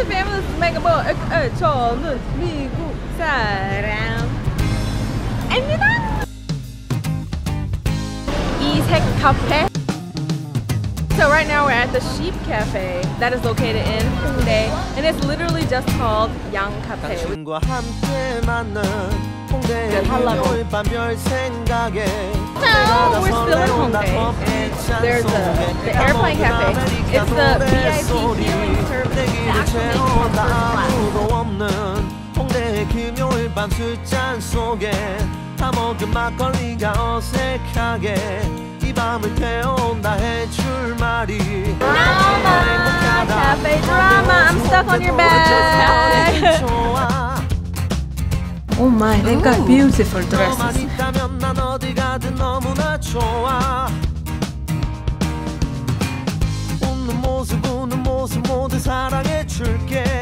Famous Megaboy 저는 미국 사람입니다. 이색 카페. So right now we're at the Sheep Cafe that is located in Hongdae, and it's literally just called Yang Cafe. 당신과 함께 맞는 홍대의 하려고. 금요일 밤 별 생각에 Now we're still in Hongdae, and there's the Airplane Cafe. It's the VIP healing service. The actual 아무도 없는 홍대의 금요일 밤 술잔 속에 다 먹은 막걸리가 어색하게 이 밤을 태운다 해줄 말이 Drama, cafe drama. I'm stuck on your bag. Oh my, they've got beautiful dresses. 있다면 난 어디 가든 너무나 좋아 웃는 모습 모두 사랑해 줄게